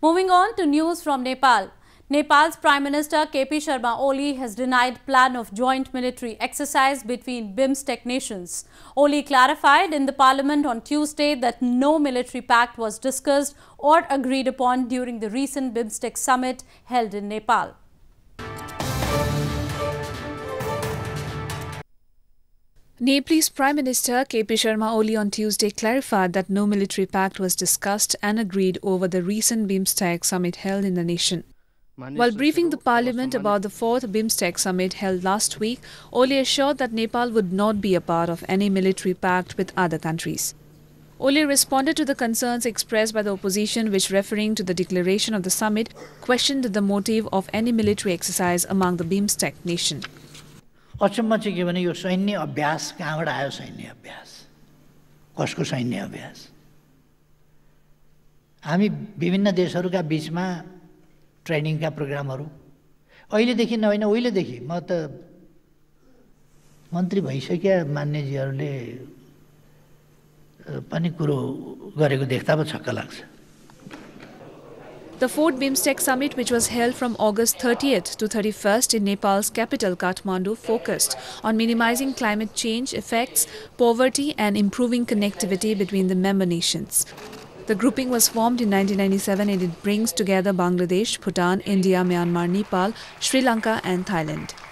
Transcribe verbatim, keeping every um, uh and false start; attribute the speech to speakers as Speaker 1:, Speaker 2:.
Speaker 1: Moving on to news from Nepal. Nepal's Prime Minister K P Sharma Oli has denied plan of joint military exercise between BIMSTEC nations. Oli clarified in the parliament on Tuesday that no military pact was discussed or agreed upon during the recent BIMSTEC Summit held in Nepal.
Speaker 2: Nepalese Prime Minister K P Sharma Oli on Tuesday clarified that no military pact was discussed and agreed over the recent BIMSTEC Summit held in the nation. While briefing the parliament about the fourth BIMSTEC Summit held last week, Oli assured that Nepal would not be a part of any military pact with other countries. Oli responded to the concerns expressed by the opposition which, referring to the declaration of the summit, questioned the motive of any military exercise among the BIMSTEC nation.
Speaker 3: अचम्म चाहिँ के भने यो सैन्य अभ्यास कहाँबाट आयो सैन्य अभ्यास कसको सैन्य अभ्यास हामी विभिन्न देशहरूका बीचमा ट्रेनिङका प्रोग्रामहरू अहिलेदेखि नभइन उहिलेदेखि म त मन्त्री भइसक्या मान्यजीहरूले पनि कुरो गरेको देख्दा पो छक्क लाग्छ.
Speaker 2: The fourth BIMSTEC Summit, which was held from August thirtieth to thirty-first in Nepal's capital Kathmandu, focused on minimizing climate change effects, poverty and improving connectivity between the member nations. The grouping was formed in nineteen ninety-seven and it brings together Bangladesh, Bhutan, India, Myanmar, Nepal, Sri Lanka and Thailand.